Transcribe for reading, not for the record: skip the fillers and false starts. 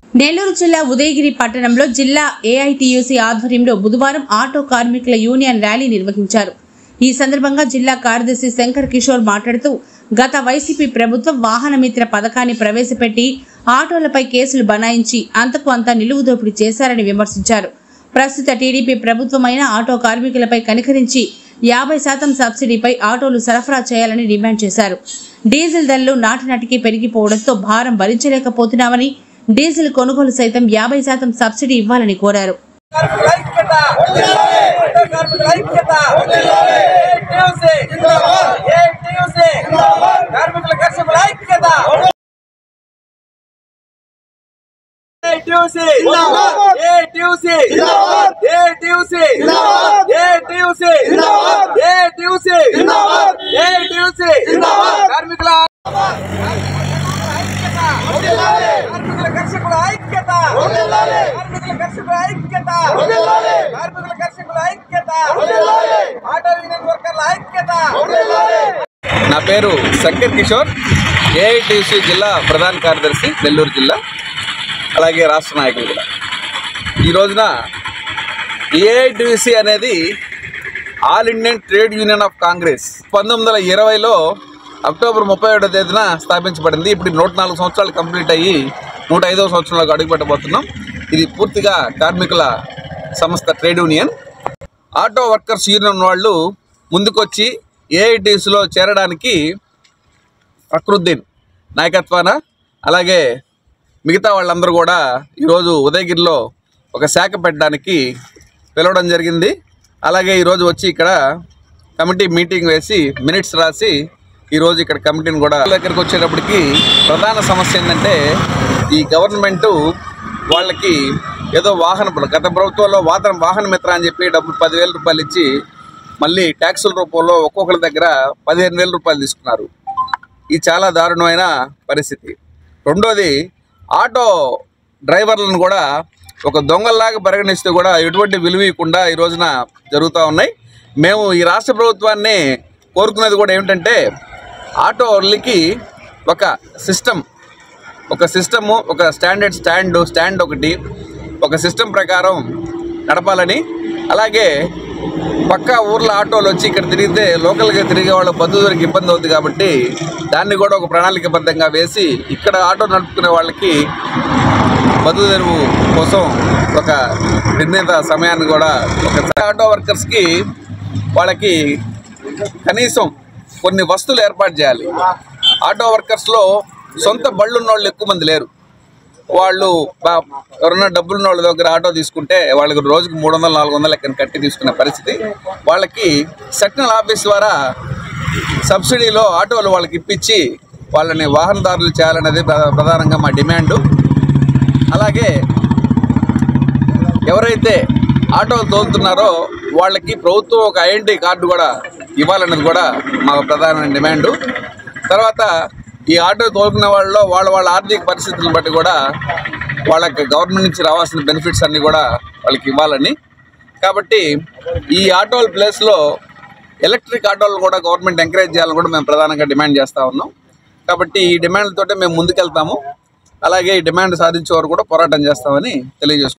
నెల్లూరు జిల్లా ఉదయగిరి పట్టణంలో జిల్లా ఏఐటీయూసీ ఆధ్వర్యంలో బుధవారం ఆటో కార్మికుల యూనియన్ ర్యాలీ నిర్వహించారు. ఈ సందర్భంగా జిల్లా కార్యదర్శి శంకర్ కిషోర్ మాట్లాడుతూ, గత వైసీపీ ప్రభుత్వం వాహన మిత్ర పథకాన్ని ప్రవేశపెట్టి ఆటోలపై కేసులు బనాయించి అంతకు అంతా నిలువు దోపిడీ చేశారని విమర్శించారు. ప్రస్తుత టీడీపీ ప్రభుత్వమైన ఆటో కార్మికులపై కనికరించి 50% సబ్సిడీపై ఆటోలు సరఫరా చేయాలని డిమాండ్ చేశారు. డీజిల్ ధరలు నాటినాటికి పెరిగిపోవడంతో భారం భరించలేకపోతున్నామని, డీజిల్ కొనుగోలు సైతం 50% సబ్సిడీ ఇవ్వాలని కోరారు. నా పేరు శంకర్ కిషోర్, ఏఐటీసీ జిల్లా ప్రధాన కార్యదర్శి నెల్లూరు జిల్లా, అలాగే రాష్ట్ర నాయకులు కూడా. ఈ రోజున ఏఐటీసీ అనేది All Indian Trade Union of Congress 1920లో అక్టోబర్ 31వ తేదీన స్థాపించబడింది. ఇప్పుడు 104 సంవత్సరాలు కంప్లీట్ అయ్యి 105వ సంవత్సరంలోకి అడుగుపెట్టబోతున్నాం. ఇది పూర్తిగా కార్మికుల సంస్థ, trade union. Auto workers union వాళ్ళు ముందుకొచ్చి ఏఐటీసీలో చేరడానికి ఫక్రుద్దీన్ నాయకత్వాన, అలాగే మిగతా వాళ్ళందరూ కూడా ఈరోజు ఉదయగిరిలో ఒక శాఖ పెట్టడానికి పిలవడం జరిగింది. అలాగే ఈరోజు వచ్చి ఇక్కడ కమిటీ మీటింగ్ వేసి మినిట్స్ రాసి ఈరోజు ఇక్కడ కమిటీని కూడా దగ్గరికి వచ్చేటప్పటికి ప్రధాన సమస్య ఏంటంటే, ఈ గవర్నమెంటు వాళ్ళకి ఏదో గత ప్రభుత్వంలో వాహన మిత్ర అని చెప్పి డబ్బులు 10,000 రూపాయలు ఇచ్చి మళ్ళీ ట్యాక్సుల రూపంలో ఒక్కొక్కరి దగ్గర 15,000 రూపాయలు తీసుకున్నారు. ఇది చాలా దారుణమైన పరిస్థితి. రెండోది, ఆటో డ్రైవర్లను కూడా ఒక దొంగల్లాగా పరిగణిస్తూ కూడా ఎటువంటి విలువ ఇవ్వకుండా ఈ రోజున జరుగుతూ ఉన్నాయి. మేము ఈ రాష్ట్ర ప్రభుత్వాన్ని కోరుకునేది కూడా ఏమిటంటే, ఆటో వాళ్ళకి ఒక సిస్టము, ఒక స్టాండ్ ఒకటి, ఒక సిస్టమ్ ప్రకారం నడపాలని, అలాగే పక్క ఊర్ల ఆటోలు వచ్చి ఇక్కడ తిరిగితే లోకల్గా తిరిగే వాళ్ళ బతుకులకు ఇబ్బంది అవుతుంది కాబట్టి దాన్ని కూడా ఒక ప్రణాళికబద్ధంగా వేసి ఇక్కడ ఆటో నడుపుకునే వాళ్ళకి బతుకు తెరువు కోసం ఒక నిర్ణీత సమయాన్ని కూడా ఒక ఆటో వర్కర్స్కి వాళ్ళకి కనీసం కొన్ని వస్తువులు ఏర్పాటు చేయాలి. ఆటో వర్కర్స్లో సొంత బళ్ళున్న వాళ్ళు ఎక్కువ మంది లేరు. వాళ్ళు ఎవరన్నా డబ్బులున్న వాళ్ళ దగ్గర ఆటో తీసుకుంటే వాళ్ళకి రోజుకు 300-400 లెక్కన కట్టి తీసుకునే పరిస్థితి. వాళ్ళకి సెక్టనల్ ఆఫీస్ ద్వారా సబ్సిడీలో ఆటోలు వాళ్ళకి ఇప్పించి వాళ్ళని వాహనదారులు చేయాలనేది ప్రధానంగా మా డిమాండు. అలాగే ఎవరైతే ఆటోలు తోలుతున్నారో వాళ్ళకి ప్రభుత్వం ఒక ఐడెంటిటీ కార్డు కూడా ఇవ్వాలన్నది కూడా మా ప్రధానమైన డిమాండు. తర్వాత ఈ ఆటో తోలుకునే వాళ్ళలో వాళ్ళ ఆర్థిక పరిస్థితులను బట్టి కూడా వాళ్ళకి గవర్నమెంట్ నుంచి రావాల్సిన బెనిఫిట్స్ అన్నీ కూడా వాళ్ళకి ఇవ్వాలని. కాబట్టి ఈ ఆటోల ప్లేస్లో ఎలక్ట్రిక్ ఆటోలు కూడా గవర్నమెంట్ ఎంకరేజ్ చేయాలని కూడా మేము ప్రధానంగా డిమాండ్ చేస్తూ ఉన్నాం. కాబట్టి ఈ డిమాండ్లతోటే మేము ముందుకెళ్తాము. అలాగే ఈ డిమాండ్ సాధించే వరకు కూడా పోరాటం చేస్తామని తెలియజేస్తున్నాం.